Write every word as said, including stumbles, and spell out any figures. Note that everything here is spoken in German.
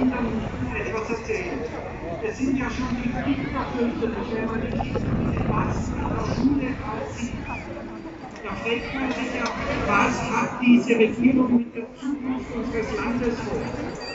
Kindern etwas erzählen. Es sind ja schon die Kinder fürchterlich, wenn man die Kinder was in der Schule alles sieht. Da fragt man sich ja, was hat diese Regierung mit der Zukunft unseres Landes vor?